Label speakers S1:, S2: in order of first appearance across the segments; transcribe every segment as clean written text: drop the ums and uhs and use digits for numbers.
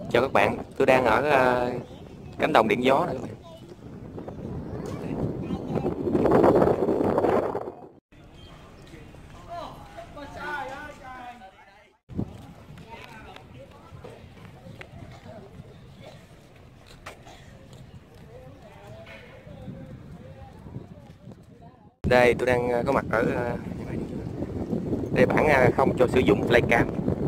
S1: Chào các bạn, tôi đang ở cánh đồng điện gió này các bạn. Đây tôi đang có mặt ở đây bản không cho sử dụng flycam.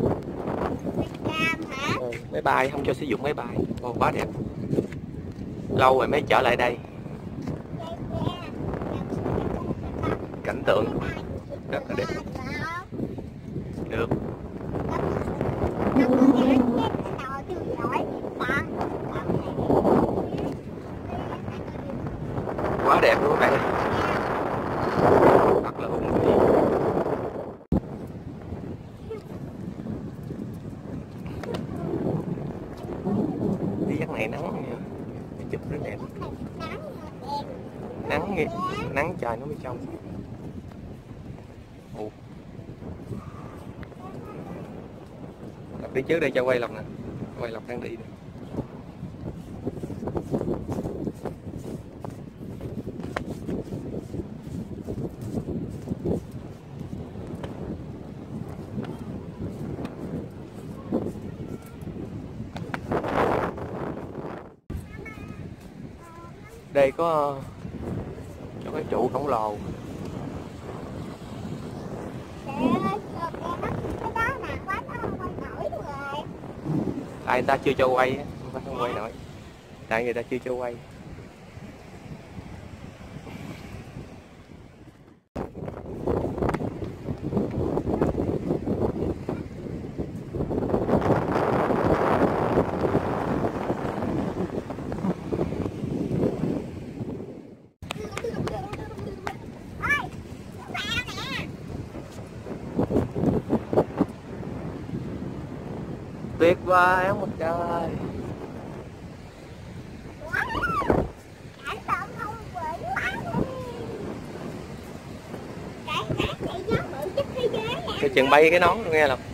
S1: Máy bay không cho sử dụng máy bay. Ồ, quá đẹp. Lâu rồi mới trở lại đây. Cảnh tượng rất là đẹp. Được. Quá đẹp luôn các bạn. Thật là hùng vĩ. Đi dắt này nắng nha. Chụp rất đẹp. Nắng trời nó mới trong. Ồ. Lộc đi trước đây cho quay Lộc nè. Quay Lộc đang đi nè. Đây có cho cái trụ khổng lồ. Tại người ta chưa cho quay, không quay nổi. Tại người ta chưa cho quay. Tuyệt vời ông mặt trời. Cái chừng bay cái nón luôn nghe không?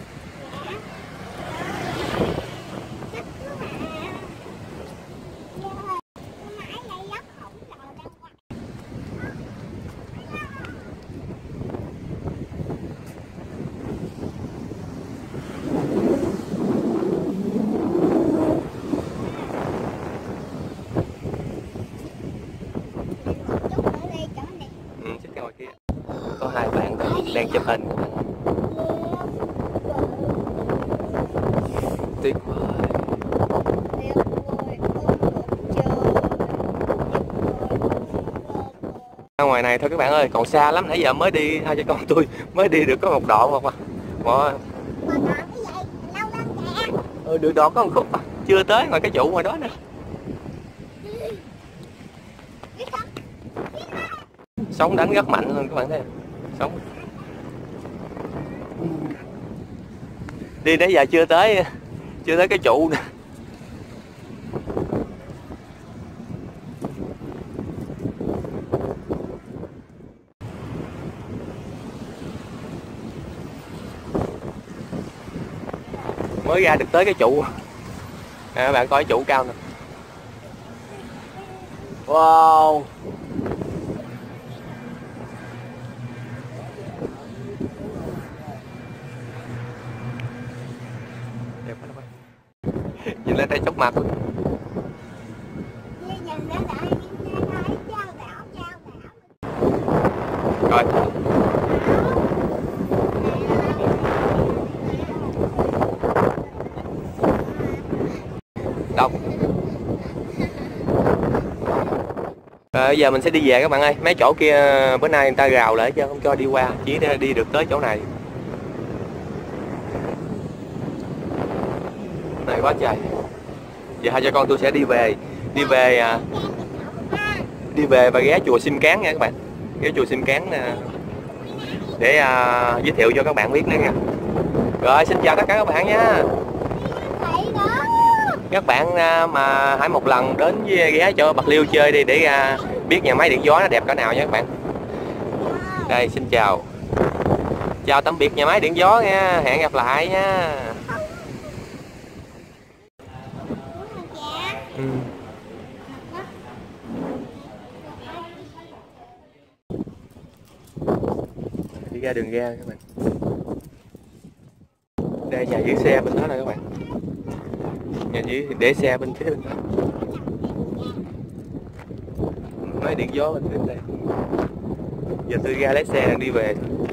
S1: Có hai bạn đang chụp hình. Tuyệt vời. Ra ngoài này thôi các bạn ơi, còn xa lắm, nãy giờ mới đi, hai cha con tôi mới đi được có một đoạn mà. Được đoạn có một khúc, chưa tới ngoài cái trụ ngoài đó nữa. Sóng đánh rất mạnh luôn các bạn thấy không? Sóng. Đi nãy giờ chưa tới cái trụ nè. Mới ra được tới cái trụ. Các bạn coi cái trụ cao nè. Wow. Đẹp quá các bạn. Nhìn lên đây chốc mặt luôn. Rồi. Đông. Bây giờ mình sẽ đi về các bạn ơi. Mấy chỗ kia bữa nay người ta rào lại chứ không cho đi qua, chỉ để đi được tới chỗ này. Này quá trời. Giờ hai cha con tôi sẽ đi về và ghé chùa Sim Cán nha các bạn. Ghé chùa Sim Cán để giới thiệu cho các bạn biết nữa nha. Rồi xin chào tất cả các bạn nha. Các bạn mà hãy một lần đến với ghé cho Bạc Liêu chơi đi để biết nhà máy điện gió nó đẹp cỡ nào nha các bạn. Đây xin chào. Chào tạm biệt nhà máy điện gió nha. Hẹn gặp lại nha. Ừ. Đi ra đường ra các bạn. Đây nhà giữ xe bên đó nè các bạn. Nhà giữ để xe bên phía bên đó. Máy điện gió bên phía đây. Giờ tôi ra lấy xe đang đi về thôi.